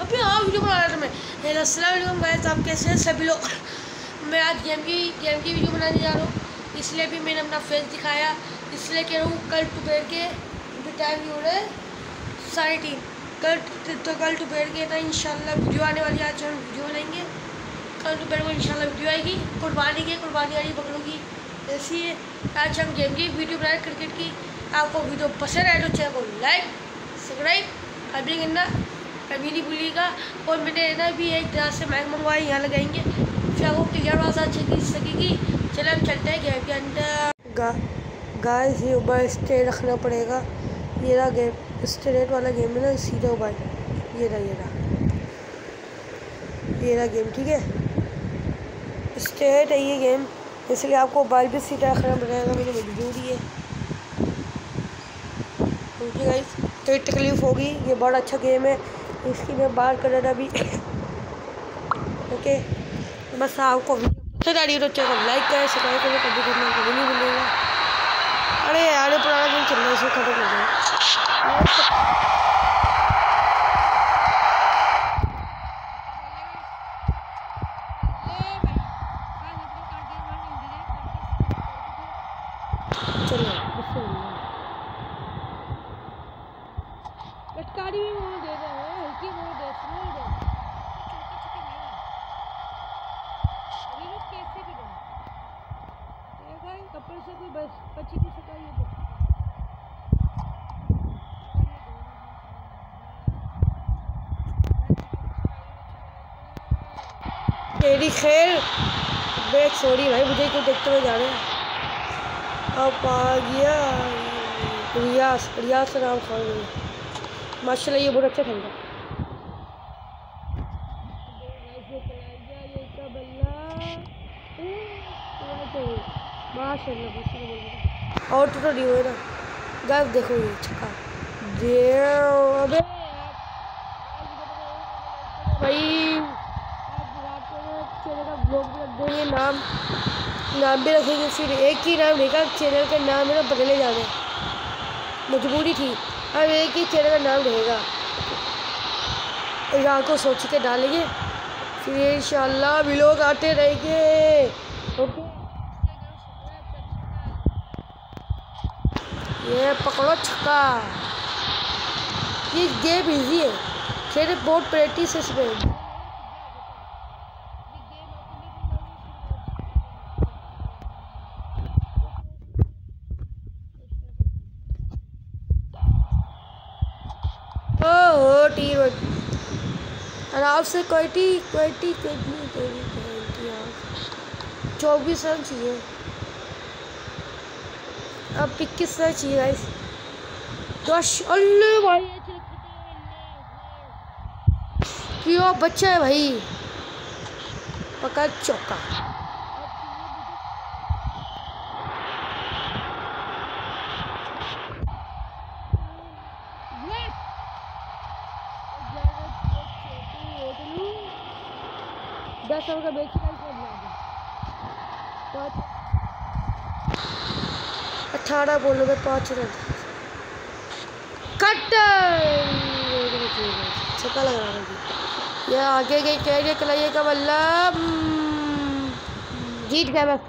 अभी हाँ वीडियो बना रहा था मैं। हेलो अस्सलाम वालेकुम गाइस, आप कैसे हैं सभी लोग। मैं आज गेम की वीडियो बनाने जा रहा हूँ, इसलिए भी मैंने अपना फेस दिखाया, इसलिए कह रहा हूँ कल दोपहर के टाइम हो रहे 3:30 कल दोपहर के ना इंशाल्लाह वीडियो आने वाली है। आज हम वीडियो बनाएंगे, कल दोपहर को इंशाल्लाह वीडियो आएगी। कुर्बानी आ रही बकरों की, ऐसी है। आज हम गेम की वीडियो बनाए क्रिकेट की। आपको वीडियो पसंद आए तो चैनल को लाइक सब्सक्राइब अभी करना कभी नहीं भूलिएगा। और मैंने ना भी एक तरह से माइक मंगवाई, यहाँ लगाएंगे फिर आपको क्लियर आवाज़ अच्छी सकेगी। चले हम चलते हैं गेम के अंदर। गाइस ये ऊपर स्ट्रेट रखना पड़ेगा। ये रहा गेम, स्ट्रेट वाला गेम है ना, सीधा ऊपर। ये रहा गेम, ठीक है। स्ट्रेट है ये गेम, इसलिए आपको बाल भी सीधा रखना पड़ेगा, मेरी मजबूरी है। ओके गाइस, तो तकलीफ होगी। ये बड़ा अच्छा गेम है, इसकी मैं बात कर रहा था अभी। ओके, बस आपको पसंद आ रही है तो चैनल लाइक करें, सब्सक्राइब करें, कभी करना कभी नहीं भूलिएगा। अरे यार पुराना गेम चल रहा है, इसको खत्म कर दो। चलो लटकारी भी मोड़ दे रहे हैं, हल्की मोड़ दे, स्लो दे, अभी लोग कैसे भी दे कपड़े से कोई बस बची नहीं सका। ये तेरी खैर बैग, सॉरी भाई, मुझे क्यों देखते हुए जा रहे हैं। अब आ गया रियाज नाम खान, माशाल्लाह ये बहुत अच्छा खेल रहा है। माशाल्लाह और तो नहीं हुए ना गाइस, देखो ये छक्का अबे भाई। चैनल का ब्लॉग भी रख देंगे, नाम भी रखेंगे, फिर एक ही नाम रहेगा चैनल का नाम है ना, बदले जाने मजबूरी थी। अब एक ही चैनल का नाम रहेगा, रात को सोच के डालेंगे, फिर इंशाल्लाह व्लॉग आते रहेंगे। ओके, ये पकड़ो छक्का। ये गेम इजी है, खेल बहुत प्रैक्टिस है इसमें। ओह टी आराम से 24 रन चाहिए, अब 21 रन चाहिए गाइस। 10 अल्ले भाई, क्यों बच्चा है भाई, पकड़ चौका। दस ओवर का मैच 18 बॉलों में 5 रन। कट छक्का लग रहा है। यह आगे गई कैरियर कलाइए का बल्ला, जीत गया बस।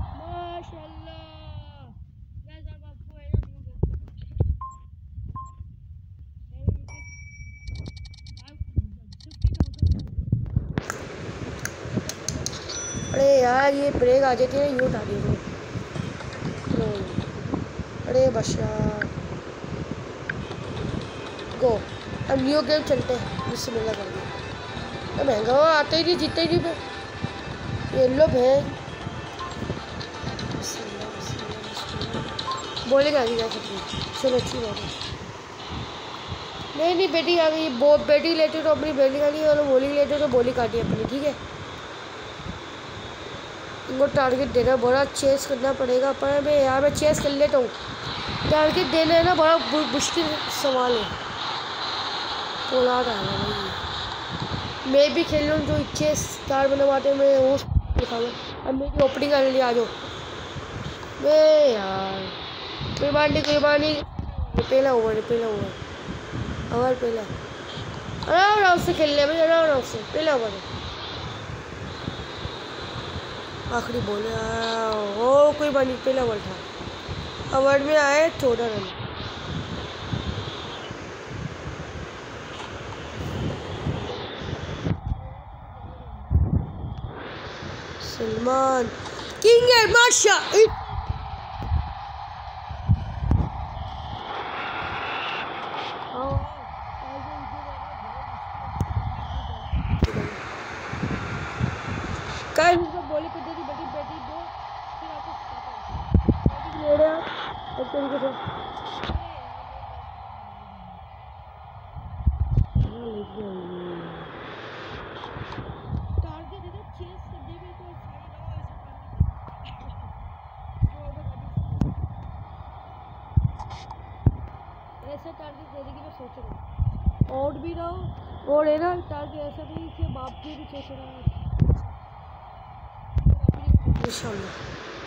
अरे यार ये ब्रेक आ जाती है, यूँ उठा दी। अरे बशा गो, अब न्यू गेम चलते हैं, जिससे मिला करेंगे। तो महंगा वो आते ही नहीं, जीते ही नहीं। येलो भैन बोले आ गई सकती, चलो अच्छी बात है। नहीं बैटिंग आ गई, बैटिंग लेते तो अपनी बैटिंग आ गई, और बॉलिंग लेते तो बॉलिंग काटी अपनी, ठीक है। इनको टारगेट देना, बड़ा चेस करना पड़ेगा, पर मैं यहाँ मैं चेस कर लेता हूँ। टारगेट देना है ना, बड़ा मुश्किल सवाल है। पोलार्ड आ रहा भाई, मैं भी खेल लूँ जो चेस स्टार बनवाते मैं वो दिखाऊंगा। अब मेरी ओपनिंग करने लिए आ जाओ। मैं यार कोई बात नहीं, पहला ओवर अवर पहला आराम से खेल ले भाई, आराम से। पहला ओवर आखिरी बॉल हो, कोई बात नहीं, पहला ओवर था। ओवर में आए 14 रन। सलमान किंग है माशा। काय उसका बॉलिंग कर देती, बैटिंग बैटिंग दो, फिर आपको बैटिंग ले रहा है एक तरीके से। टारगेट है ना चेस करने में, तो ऐसा टारगेट देने की मैं सोच रहा हूँ। आउट भी रहो और है ना टारगेट ऐसा नहीं कि बाप की भी सोच रहा है इंशाल्लाह।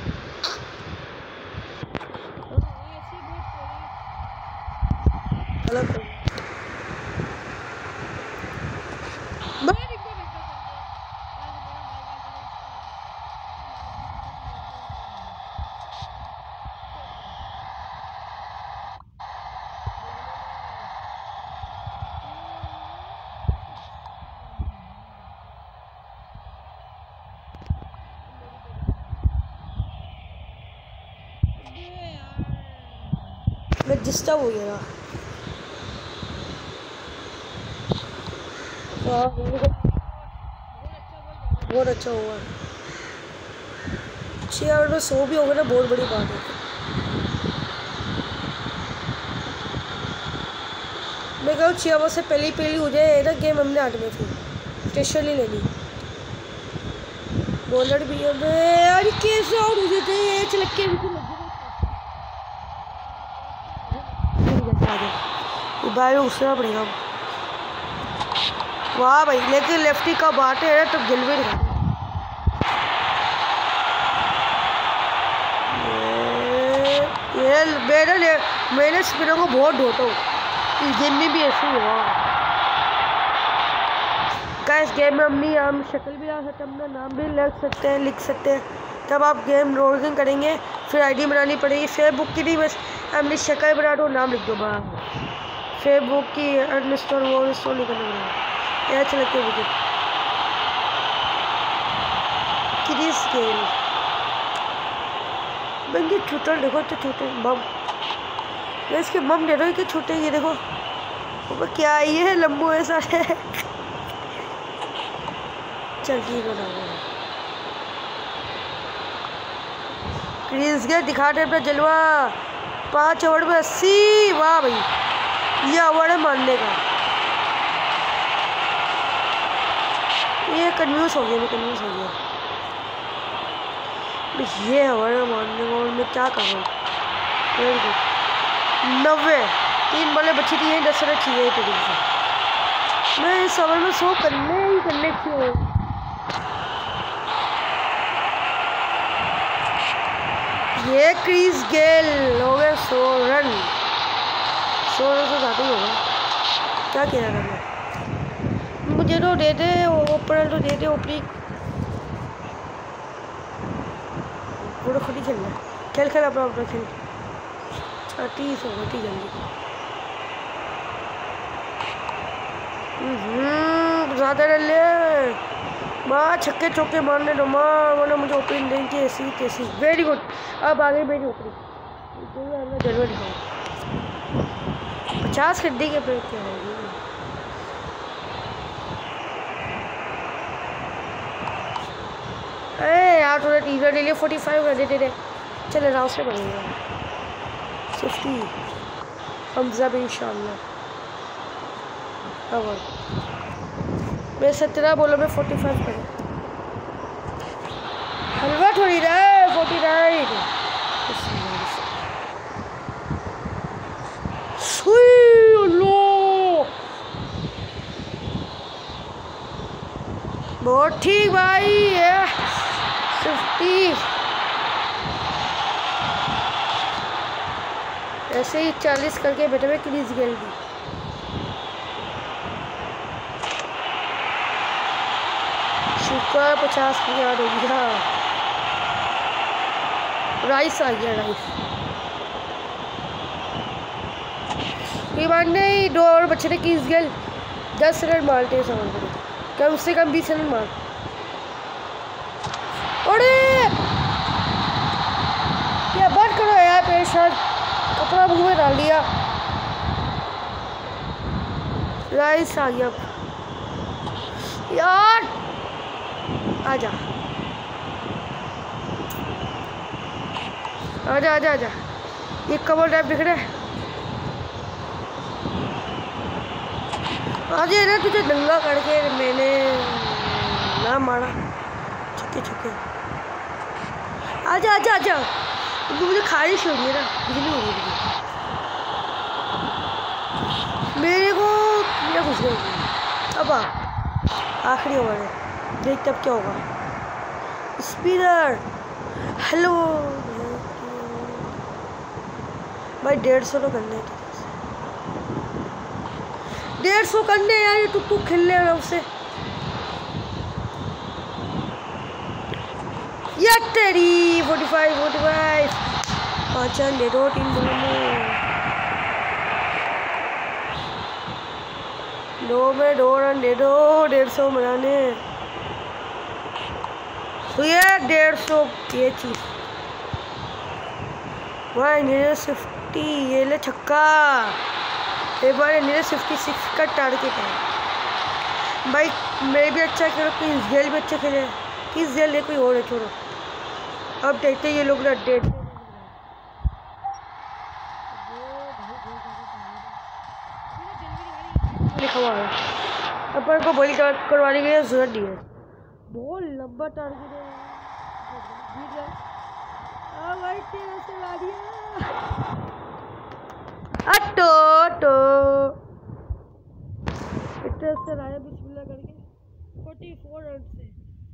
मैं डिस्टर्ब हो गया। बहुत अच्छा हुआ। 6 ओवर में 100 भी हो गया ना, बहुत बड़ी बात है। मैं कहूँ 6 ओवर से पहले हो जाए ना गेम, हमने 8 में थी स्पेशल ही लेनी। बॉलर भी अब यार कैसे आउट हो जाते हैं, चलक के भाई उसना पड़ेगा। वाह भाई, लेकिन लेफ्टी का बाटे है तो जलवे दिखा। ये मैंने स्पिनर को बहुत ढोता हूँ, इस गेम में भी ऐसे ही हुआ। क्या इस गेम में हम शक्ल भी ला सकते हैं, अपना नाम भी लिख सकते हैं। तब आप गेम लॉगिन करेंगे, फिर आईडी बनानी पड़ेगी। फेसबुक की नहीं, बस अपनी शक्ल बना दो, नाम लिख दो बाहर। फेसबुक की अनइंस्टॉल वो इंस्टॉल नहीं करना पड़ेगा। ऐसा चलते विकेट क्रिस गेल बंदी छोटा देखो, तो छोटे बम इसके बम दे दो कि छोटे। ये देखो क्या ये है, लंबू है सारे। चल ठीक है, क्रिस गेल दिखाते अपना जलवा। 5 ओवर में 80। वाह भाई, ये अवार्ड है मानने का। ये कन्फ्यूज हो गया, मैं कन्फ्यूज हो गया। ये अवार्ड है मानने का, और मैं क्या कर रहा हूँ। 90 3 बॉलें बची थी, 10 रन चाहिए तरीके से। मैं इस ओवर में 100 करने क्यों। ये क्रिस गेल हो गए 100 रन। 100 रन से ज़्यादा ही होगा। क्या कह रहा मैं, मुझे तो दे दे ओपनर, तो दे दे ओपनिंग। पूरा खुद ही खेलना है। खेल अपना खेल। 30 होगा ठीक जल्दी। ज़्यादा रन ले माँ, छक्के चौके मारने दो माँ, वरना मुझे ओपनिंग देंगे ऐसी कैसी। Very good. अब आगे मेरी ओपनिंग जरूर दिखाऊँ। 50 कर देंगे फिर क्या होगी। अरे यार थोड़ा टीजर ले लिया। 45 कर देते थे। चले राव से बढ़ेगा 50 हमजा भी इंशाल्लाह। मैं 17 बोलो, मैं 45 करूँ। हलवा थोड़ी रहा 49। बहुत ठीक भाई। 50 ऐसे ही 40 करके बैठे हुए क्रिस गेल भी। शुक्र 50 की याद हो गया। राइस आ गया, राइस। ये मानने 2 और बच्चे ने किस गल 10 रन मारते हैं समझ में, कम से कम 20 रन मार। अरे क्या बंद करो यार, पेशेंट कपड़ा मुंह में डाल दिया। राइस आ गया यार, आजा आजा आजा आजा। ये कमल टाइप दिख रहा है। आज ना तुझे दंगा करके मैंने ना मारा। छक्के छक्के। आजा आजा आजा, मुझे खारिश हो रही है ना, बिजली हो रही है मेरे को। कीड़ा घुस गई। अब आखिरी ओवर है, देखते अब क्या होगा। स्पिनर, हेलो भाई। 150 तो करने, 150 करने यार। ये टुक टुक खेलने में उससे या तेरी 45 पाँच ले दो, 3 में 2 रन दे दो 150 बनाने। तो ये 150 ये चीज भाई। नीरज 50, ये ले छक्का। एक बार नीरज 56 का टारगेट है भाई। मैं भी अच्छा खेलो, किस जेल भी अच्छा खेले, किस जेल है कोई और है, छोड़ो। अब देखते ये लोग ना डेट लिखा हुआ है। अपन को बॉलिंग करवाने के लिए जरूरत नहीं है। बहुत लंबा टारगेट है भाई। तेरे से ला दिया अटो तो इतना से लाया बिस्मिल्लाह करके 44 रन से।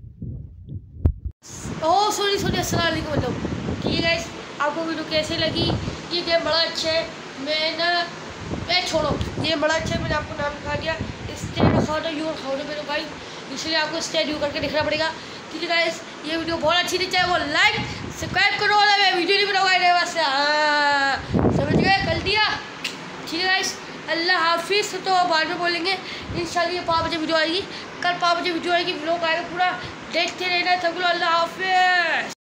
ओह सॉरी अस्सलाम वालेकुम। मतलब ठीक है गाइस, आपको वीडियो कैसे लगी? ये गेम बड़ा अच्छा है। मैं छोड़ो, ये बड़ा अच्छा है। मैंने आपको नाम लिखा दिया, स्टेड खाना यूर खाने मेरे भाई, इसलिए आपको स्टेड यू करके दिखना पड़ेगा। ठीक है गाइस, ये वीडियो बहुत अच्छी थी, चाहे वो लाइक सब्सक्राइब करो। मैं वीडियो नहीं बनाऊंगा बस, समझ गए, कर दिया। ठीक है गाइस, अल्लाह हाफिज़। तो बाद में बोलेंगे इंशाल्लाह। ये 5 बजे वीडियो आएगी, कल 5 बजे वीडियो आएगी, व्लॉग आएगा पूरा, देखते रहना सब लोग। अल्लाह हाफिज़।